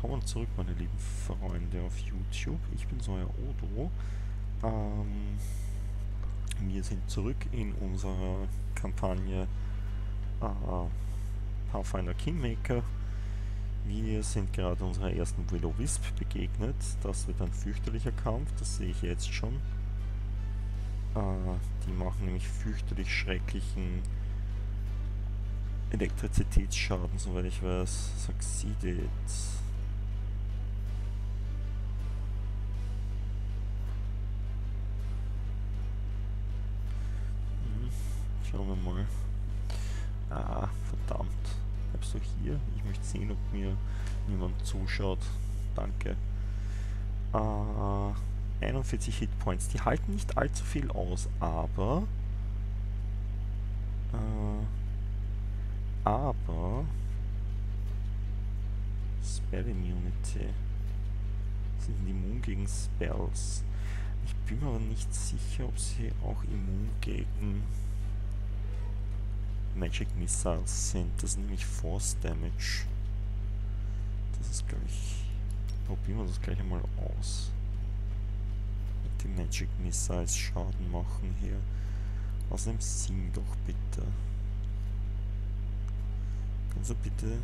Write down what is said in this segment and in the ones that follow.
Willkommen zurück, meine lieben Freunde auf YouTube. Ich bin euer Odo. Wir sind zurück in unserer Kampagne Pathfinder Kingmaker. Wir sind gerade unserer ersten Will-O-Wisp begegnet. Das wird ein fürchterlicher Kampf, das sehe ich jetzt schon. Die machen nämlich fürchterlich schrecklichen Elektrizitätsschaden, soweit ich weiß. Succeeded. Schauen wir mal. Ah, verdammt. Bleibst du hier? Ich möchte sehen, ob mir niemand zuschaut. Danke. 41 Hitpoints. Die halten nicht allzu viel aus, aber Spell Immunity. Sind immun gegen Spells. Ich bin mir aber nicht sicher, ob sie auch immun gegen Magic Missiles sind. Das ist nämlich Force Damage. Das ist, glaube ich... Probieren wir das gleich einmal aus. Die Magic Missiles Schaden machen hier. Außerdem sing doch bitte. Kannst du bitte...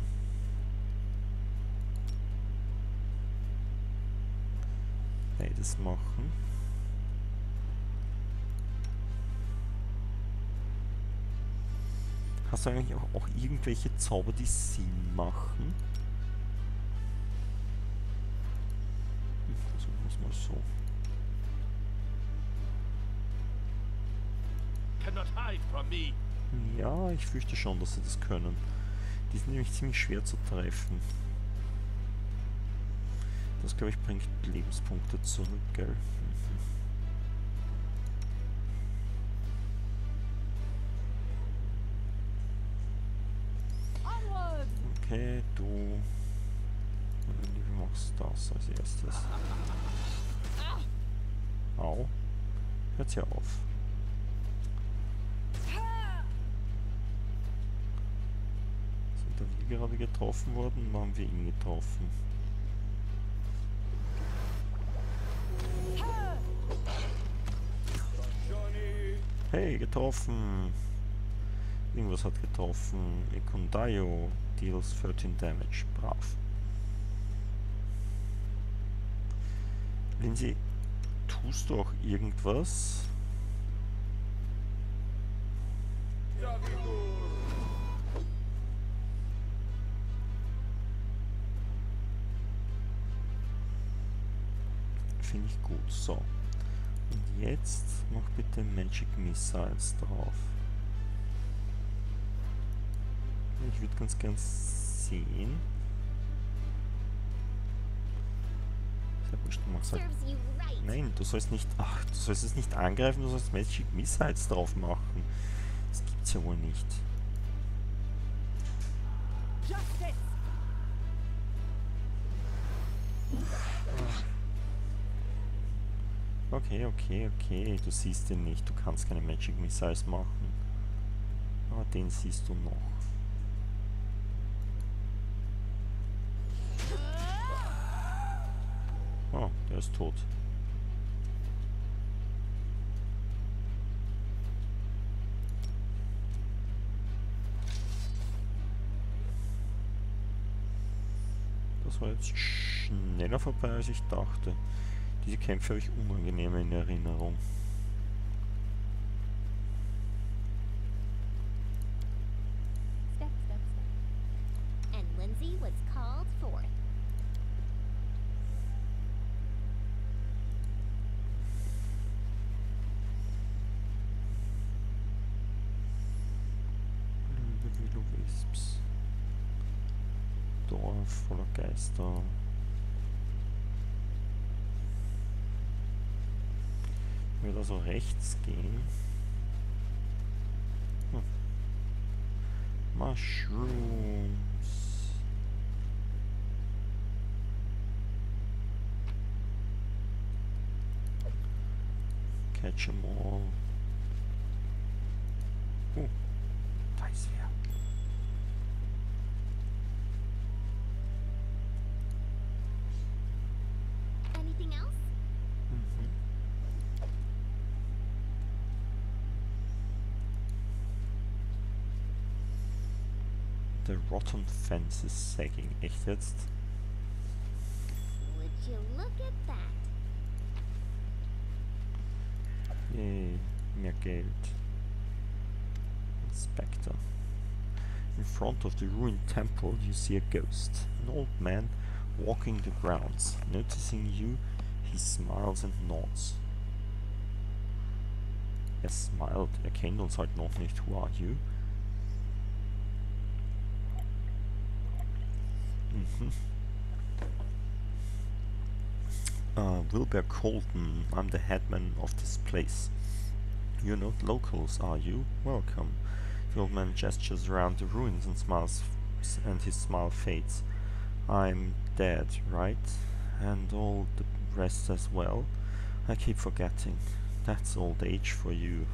beides machen? Hast du eigentlich auch irgendwelche Zauber, die Sinn machen? Versuchen wir es mal so. Ja, ich fürchte schon, dass sie das können. Die sind nämlich ziemlich schwer zu treffen. Das, glaube ich, bringt Lebenspunkte zurück, gell? Okay, du machst das als erstes. Au. Hört ja auf. Sind da wir gerade getroffen worden? Oder haben wir ihn getroffen? Hey, getroffen! Irgendwas hat getroffen. Ekondayo deals 13 damage. Brav. Lindsay, tust du auch irgendwas? Finde ich gut. So. Und jetzt mach bitte Magic Missiles drauf. Ich würde ganz gern sehen. Sehr wurscht, du machst halt. Nein, du sollst nicht. Ach, du sollst es nicht angreifen, du sollst Magic Missiles drauf machen. Das gibt's ja wohl nicht. Okay. Du siehst den nicht. Du kannst keine Magic Missiles machen. Aber den siehst du noch. Oh, der ist tot. Das war jetzt schneller vorbei, als ich dachte. Diese Kämpfe habe ich unangenehmer in Erinnerung. And Lindsay was called forth. Will-O-Wisps. Dorf voller Geister. Ich würde also rechts gehen. Mushrooms. Catch 'em all. Da ist wer. Anything else? Mhm. The rotten fence is sagging. Echt jetzt? Would you look at that? Yay, mehr Geld. Inspector. In front of the ruined temple, you see a ghost. An old man walking the grounds. Noticing you, he smiles and nods. Er smiled. Er kennt uns halt noch nicht. Who are you? Wilbur Colton. I'm the headman of this place. You're not locals, are you? Welcome. The old man gestures around the ruins and smiles, and his smile fades. I'm dead, right? And all the rest as well? I keep forgetting. That's old age for you.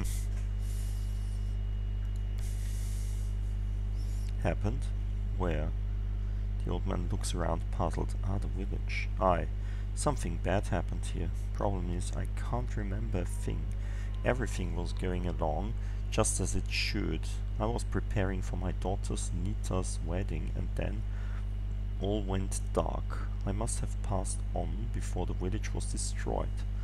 Happened? Where? The old man looks around, puzzled. The village. Aye. Something bad happened here. Problem is, I can't remember a thing. Everything was going along just as it should. I was preparing for my daughter's Nita's wedding, and then all went dark. I must have passed on before the village was destroyed.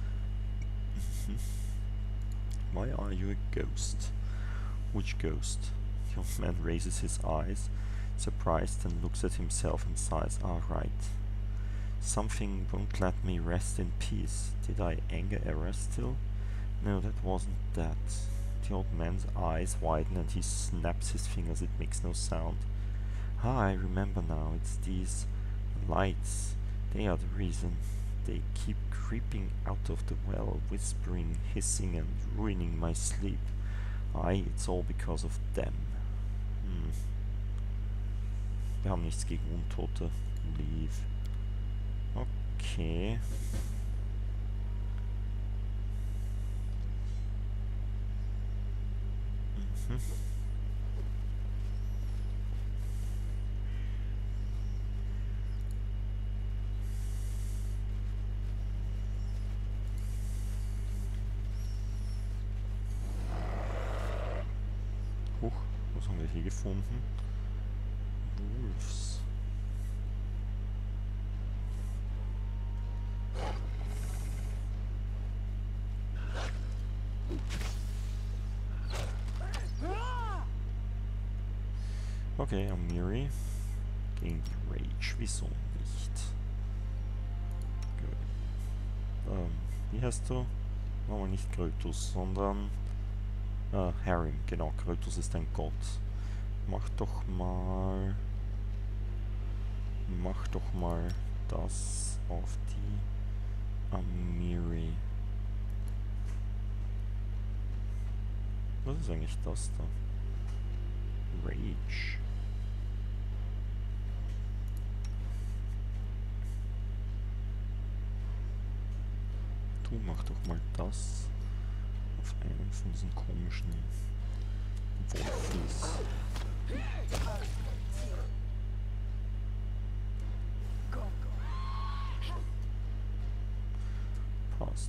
Why are you a ghost? Which ghost? The old man raises his eyes, surprised, and looks at himself and sighs. Right. Something won't let me rest in peace. Did I anger Era still? No, that wasn't that. The old man's eyes widen and he snaps his fingers. It makes no sound. I remember now. It's these lights. They are the reason. They keep creeping out of the well, whispering, hissing, and ruining my sleep. Aye, it's all because of them. Wir haben nichts gegen Untote. Leave. Okay. Huch, was haben wir hier gefunden? Wolves. Okay, Amiri. Gegen die Rage. Wieso nicht? Gut. Wie heißt du? Nochmal nicht Krötus, sondern Harim. Genau, Krötus ist ein Gott. Mach doch mal das auf die Amiri. Was ist eigentlich das da? Rage. Du mach doch mal das auf einen von diesen komischen Wolfies. Passt.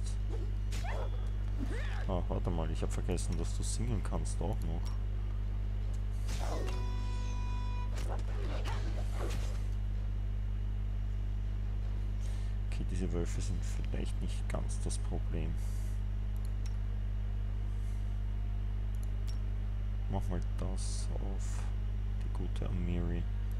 Warte mal, ich habe vergessen, dass du singen kannst auch noch. Okay, diese Wölfe sind vielleicht nicht ganz das Problem. Mach mal das auf die gute Amiri.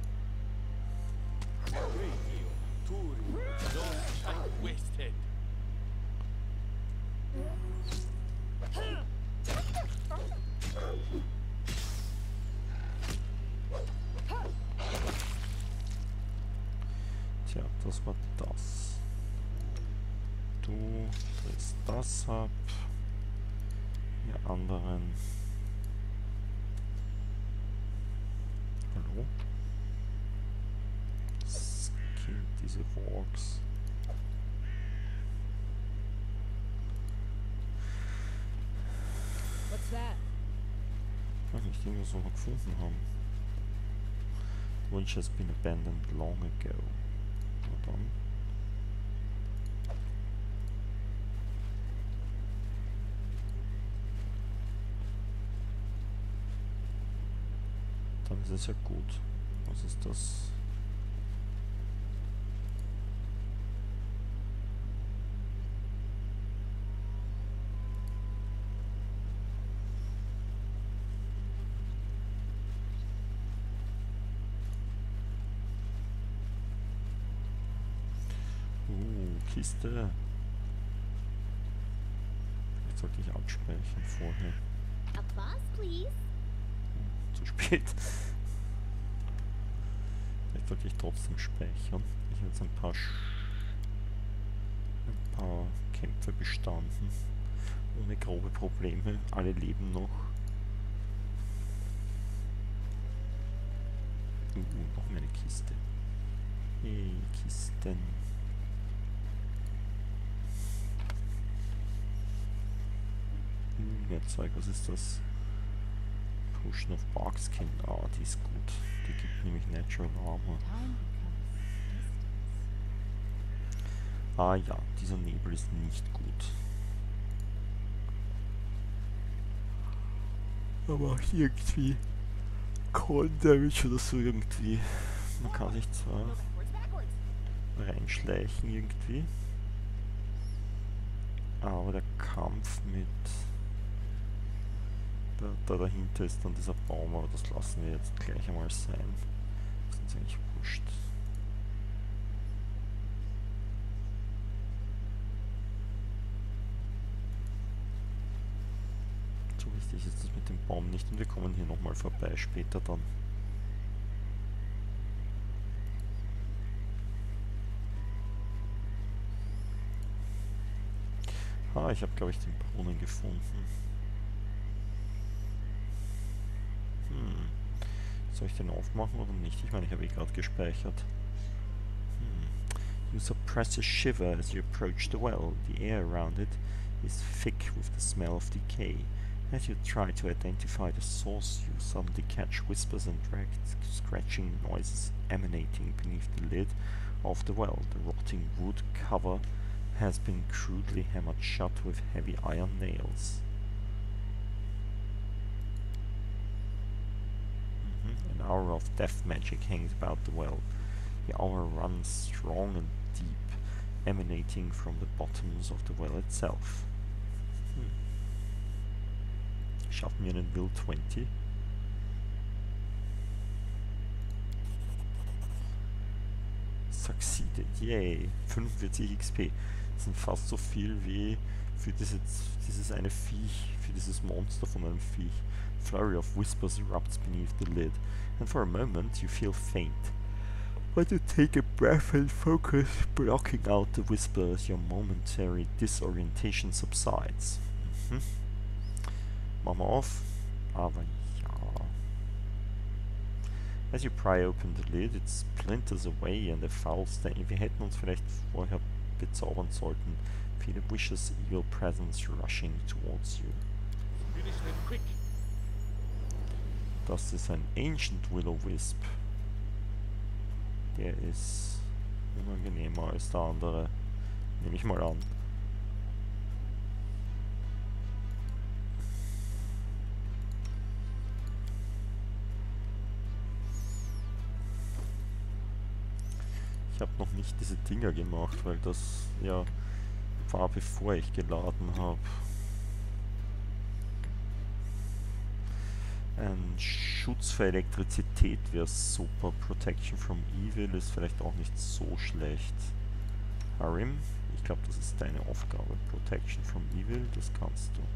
Tja, das war das. Du drehst das ab. Ihr anderen. Hallo? Skin diese Walks. What's that? Ich weiß nicht, irgendwas, was wir gefunden haben. The village has been abandoned long ago. Na dann. Dann ist es ja gut. Was ist das? Kiste. Vielleicht sollte ich abspeichern vorher. Applause, please. Zu spät. Vielleicht sollte ich trotzdem speichern. Ich habe jetzt ein paar Kämpfe bestanden. Ohne grobe Probleme. Alle leben noch. Noch mehr eine Kiste. Hey, Kisten. Mehr Zeug, was ist das? Potion of Barkskin. Ah, die ist gut. Die gibt nämlich Natural Armor. Ah ja, dieser Nebel ist nicht gut. Aber auch irgendwie Cold Damage oder so irgendwie. Man kann sich zwar reinschleichen irgendwie, aber der Kampf mit da dahinter ist dann dieser Baum, aber das lassen wir jetzt gleich einmal sein. Das ist uns eigentlich wurscht. So wichtig ist das mit dem Baum nicht und wir kommen hier nochmal vorbei später dann. Ah, ich habe glaube ich den Brunnen gefunden. Soll ich den aufmachen oder nicht? Ich meine, ich habe eh gerade gespeichert. You suppress a shiver as you approach the well. The air around it is thick with the smell of decay. As you try to identify the source, you suddenly catch whispers and scratching noises emanating beneath the lid of the well. The rotting wood cover has been crudely hammered shut with heavy iron nails. An aura of death magic hangs about the well. The aura runs strong and deep, emanating from the bottoms of the well itself. Schaffen wir einen Will 20. Succeeded, yay! 45 XP. Das sind fast so viel wie für dieses eine Viech, für dieses Monster von einem Viech. Flurry of whispers erupts beneath the lid, and for a moment you feel faint. But you take a breath and focus, blocking out the whisper as your momentary disorientation subsides. Machen wir auf. Aber ja. As you pry open the lid, it splinters away and a foul stain. Wir hätten uns vielleicht vorher bezaubern sollten. Feel a vicious evil presence rushing towards you. Das ist ein Ancient Will-O-Wisp. Der ist unangenehmer als der andere. Nehme ich mal an. Ich habe noch nicht diese Dinger gemacht, weil das ja war bevor ich geladen habe. Ein Schutz für Elektrizität wäre super. Protection from Evil ist vielleicht auch nicht so schlecht. Harim, ich glaube, das ist deine Aufgabe. Protection from Evil, das kannst du.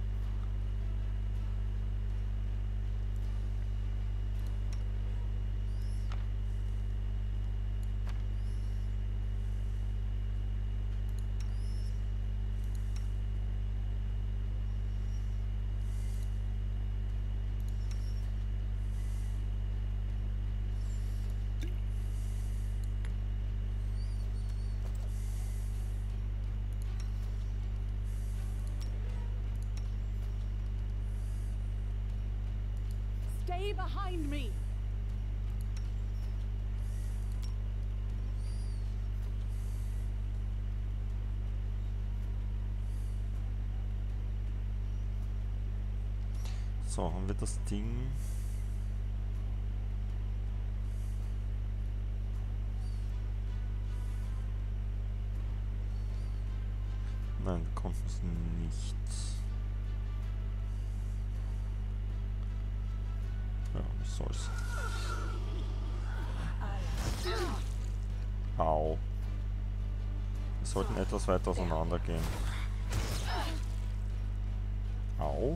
Stay behind me. So, haben wir das Ding. Nein, wir konnten es nicht. Ja, was soll's. Au. Wir sollten etwas weiter auseinander gehen. Au.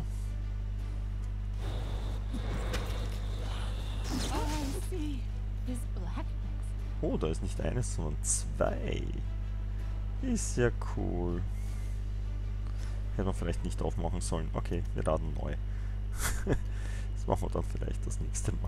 All I see is blackness. Oh, da ist nicht eines, sondern zwei. Ist ja cool. Hätte man vielleicht nicht aufmachen sollen. Okay, wir laden neu. Das machen wir dann vielleicht das nächste Mal.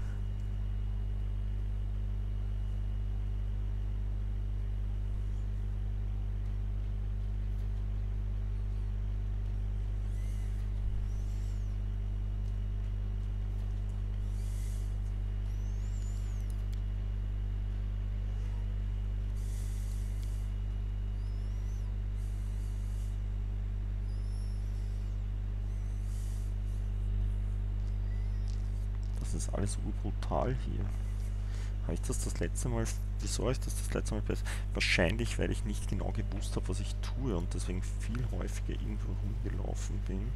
Das ist alles urbrutal hier. Habe ich das letzte Mal... Wieso ist das letzte Mal besser? Wahrscheinlich, weil ich nicht genau gewusst habe, was ich tue und deswegen viel häufiger irgendwo rumgelaufen bin.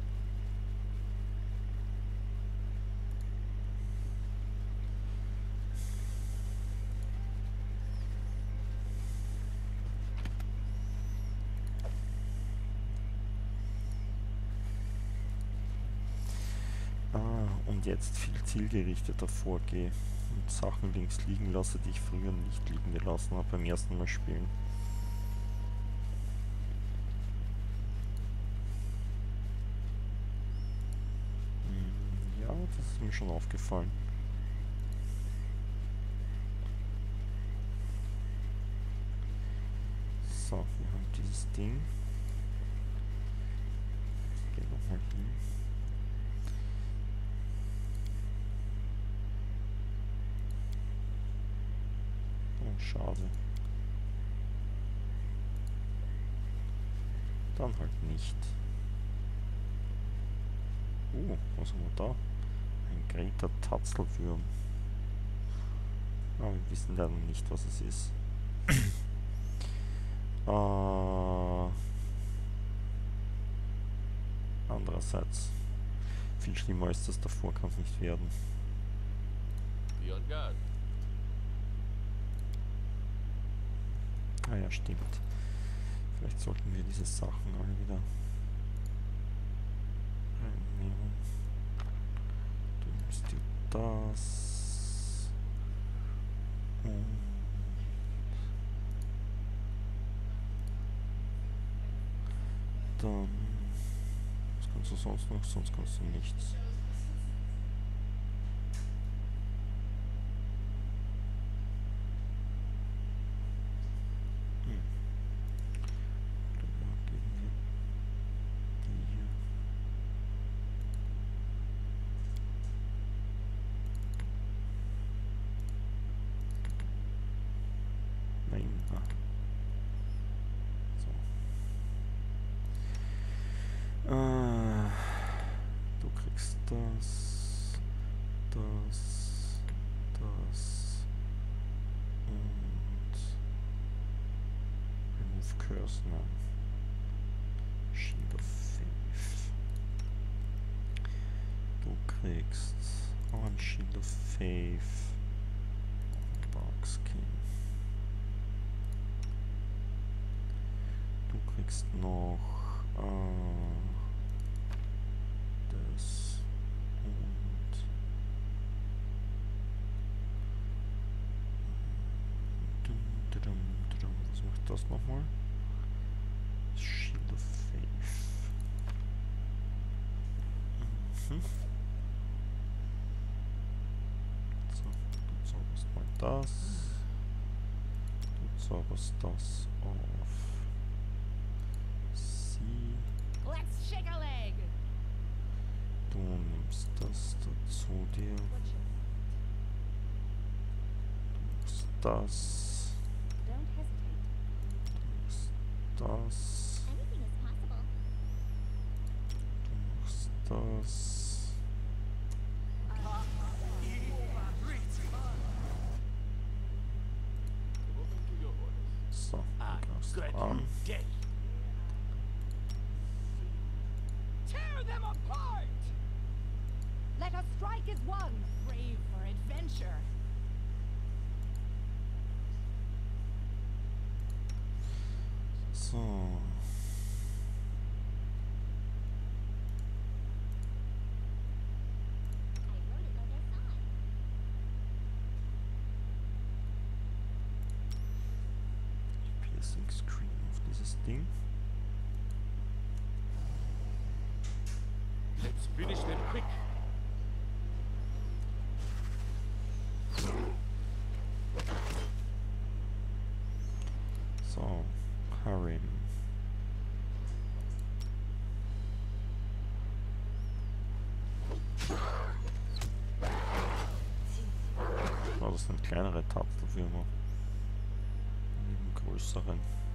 Und jetzt viel zielgerichteter vorgehe und Sachen links liegen lasse, die ich früher nicht liegen gelassen habe beim ersten Mal spielen. Ja, das ist mir schon aufgefallen. So, wir haben dieses Ding. Gehen nochmal hin. Schade. Dann halt nicht. Was haben wir da? Ein Greta Tatzelwürm. Aber wir wissen leider nicht, was es ist. Andererseits, viel schlimmer als das davor kann es nicht werden. Be on guard. Ah ja, stimmt. Vielleicht sollten wir diese Sachen alle wieder reinnehmen. Du nimmst dir das. Und dann... Was kannst du sonst noch? Sonst kannst du nichts. Du kriegst das und Remove Curse, nein. Shield of Faith. Du kriegst auch ein Shield of Faith. Barkskin. Du kriegst noch das und was macht das nochmal? Shield of Faith. So, du zauberst mal das. Du zauberst das auf sie. Let's shake a leg. Du nimmst das dazu dir. Du machst das. Don't hesitate. Du machst das. Anything is possible. Du machst das. So, du greifst an. as one, brave for adventure. So. I wrote it like I saw it. Piercing Screen auf dieses Ding. Let's finish them quick. So, Harem. Oh, das sind kleinere Tafelfirma. Neben größeren.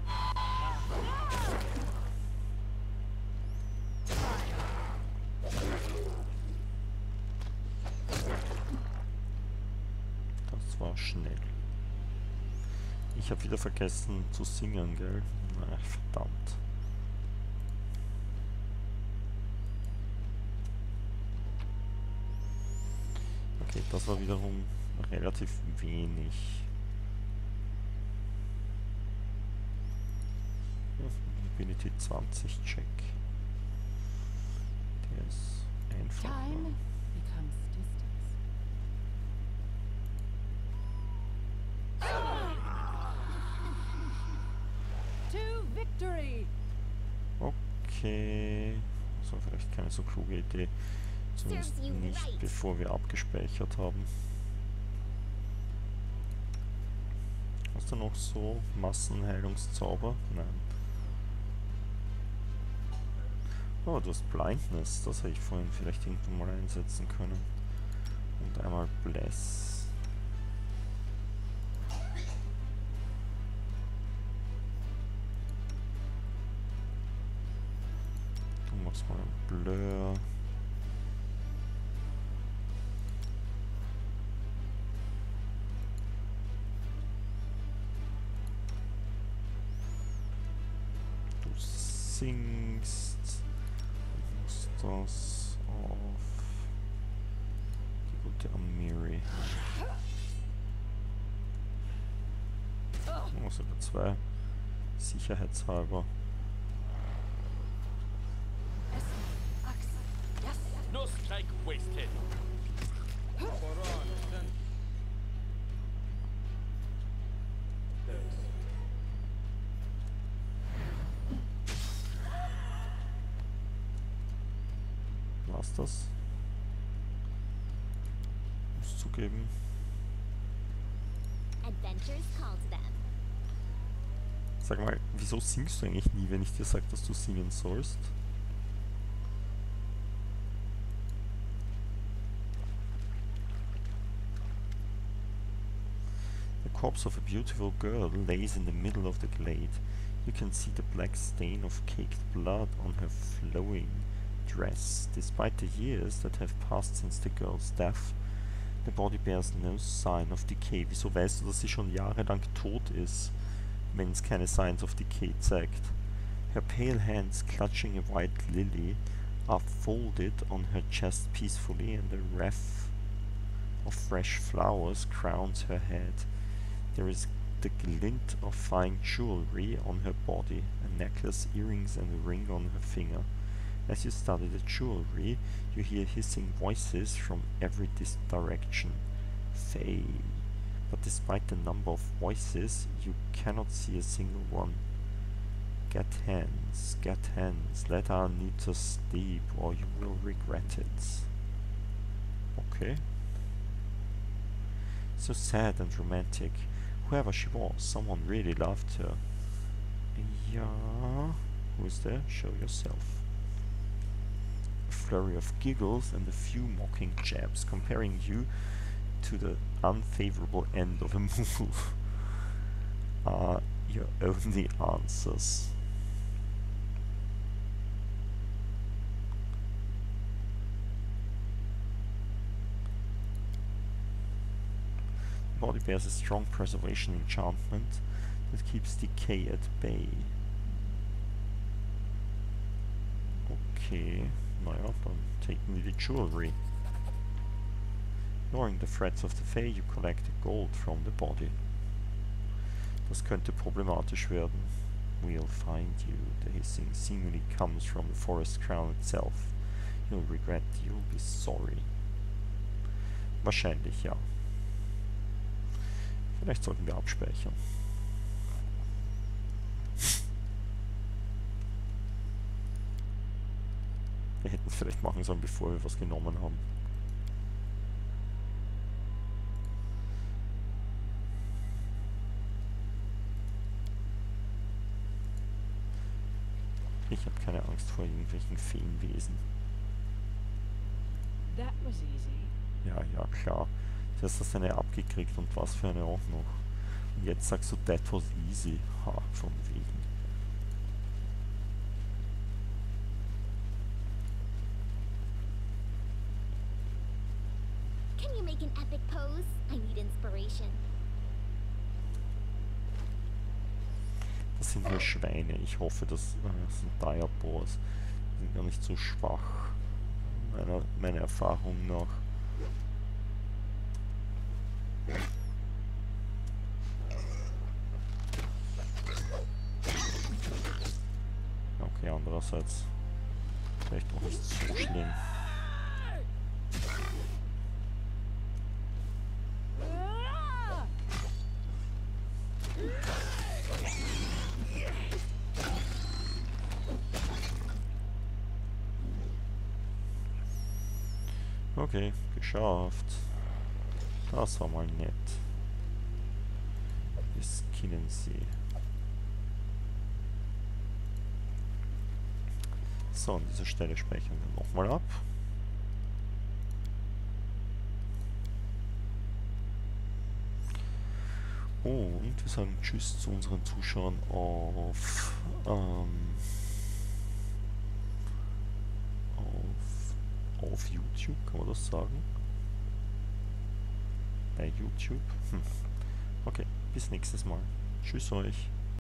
Das war schnell. Ich habe wieder vergessen zu singen, gell? Na, verdammt. Okay, das war wiederum relativ wenig. Ja, Ability 20 Check. Der ist einfach. Time becomes distance. To victory! Okay. Das war vielleicht keine so kluge Idee. Zumindest Serves you nicht, right. bevor wir abgespeichert haben. Hast du noch so Massenheilungszauber? Nein. Oh, du hast Blindness. Das hätte ich vorhin vielleicht irgendwann mal einsetzen können. Und einmal Bless. Du machst mal ein Blur. Du singst. Du musst das auf die gute Amiri. Oh, sogar zwei. Sicherheitshalber. No strike wasted. War's das? Muss zugeben. Adventures call to them. Sag mal, wieso singst du eigentlich nie, wenn ich dir sage, dass du singen sollst? The corpse of a beautiful girl lays in the middle of the glade. You can see the black stain of caked blood on her flowing dress. Despite the years that have passed since the girl's death, the body bears no sign of decay. Wieso weißt du, dass sie schon jahrelang tot ist, wenn es keine signs of decay zeigt? Her pale hands clutching a white lily are folded on her chest peacefully, and a wreath of fresh flowers crowns her head. There is the glint of fine jewelry on her body, a necklace, earrings, and a ring on her finger. As you study the jewelry, you hear hissing voices from every direction. Faye. But despite the number of voices, you cannot see a single one. Get hands, let Anita sleep, or you will regret it. Okay. So sad and romantic. Whoever she was, someone really loved her. Yeah. Who is there? Show yourself. A flurry of giggles and a few mocking jabs, comparing you to the unfavorable end of a move are your only answers. The body bears a strong preservation enchantment that keeps decay at bay. Okay, naja, dann taken wir die Jewelry. Ignoring the threats of the Fae, you collected gold from the body. Das könnte problematisch werden. We'll find you. The hissing seemingly comes from the forest crown itself. You'll regret, you'll be sorry. Wahrscheinlich, ja. Vielleicht sollten wir abspeichern. Wir hätten es vielleicht machen sollen, bevor wir was genommen haben. Ich habe keine Angst vor irgendwelchen Feenwesen. That was easy. Ja, ja, klar. Du hast das eine abgekriegt und was für eine auch noch. Und jetzt sagst du, that was easy. Ha, von wegen. Can you make an epic pose? I need inspiration. Das sind nur Schweine. Ich hoffe, das sind Diabors. Die sind gar nicht so schwach. Meiner Erfahrung nach. Okay, andererseits vielleicht auch nicht so schlimm. Ah! Okay, geschafft. Das war mal nett. Das kennen Sie. So, an dieser Stelle speichern wir nochmal ab. Oh, und wir sagen Tschüss zu unseren Zuschauern auf YouTube, kann man das sagen? Bei YouTube? Okay, bis nächstes Mal. Tschüss euch.